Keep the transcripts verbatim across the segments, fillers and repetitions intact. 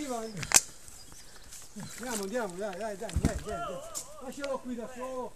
vai. Andiamo, andiamo, dai, dai, dai, dai, dai. Lascialo qui da solo.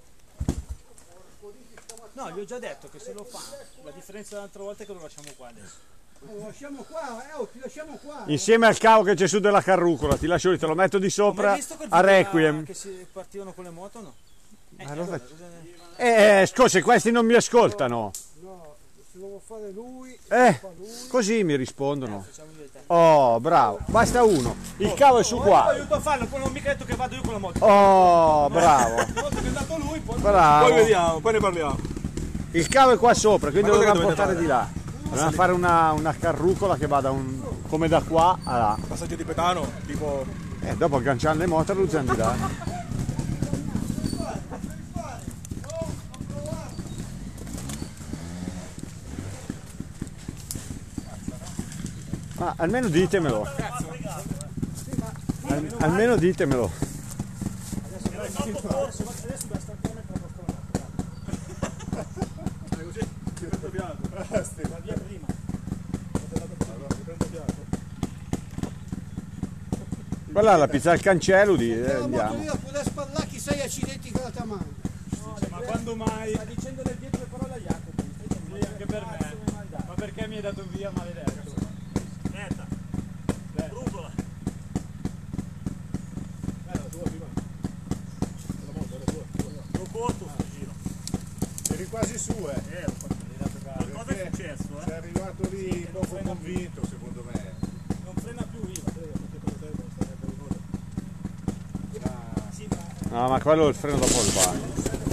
No, gli ho già detto che se lo fa, la differenza dell'altra volta è che lo lasciamo qua adesso. Lo lasciamo qua, eh, oh, ti lasciamo qua. Insieme al cavo che c'è su della carrucola, ti lascio lì, te lo metto di sopra a Requiem. Che si partivano con le moto o no? Eh, allora, eh, scusa, questi non mi ascoltano. No, se lo vuole fare lui, Eh, fa lui. così mi rispondono. Oh, bravo, basta uno. Il cavo è su qua. Io aiuto a farlo, poi non mica detto che vado io con la moto. Oh, bravo. Una volta che è andato lui, poi... Bravo. Poi vediamo, poi ne parliamo. Il cavo è qua sopra, quindi lo dobbiamo portare fare? di là. Dobbiamo fare una, una carrucola che vada un, come da qua a là. Passaggio di petano, tipo... E dopo agganciando le moto lo usiamo di là. Ma almeno ditemelo. Al, almeno ditemelo. Quella è la pizza al cancello di eh, andiamo. Da spallare chi sei accidenti che la ti mano. Ma quando mai? Sta dicendo le dietro le parole a Jacopo. Sì, anche per me. Ma perché mi hai dato via, maledetto? Aspetta. Rucola. Eh, la tua prima. La moto, la tua. Lo corto sto giro. Eri quasi su, eh. Eh, l'ho fatto vedere da casa. Cosa è successo, eh? Sei arrivato lì poco convinto, secondo me. Non frena più io. No, ma quello è il freno dopo il bagno.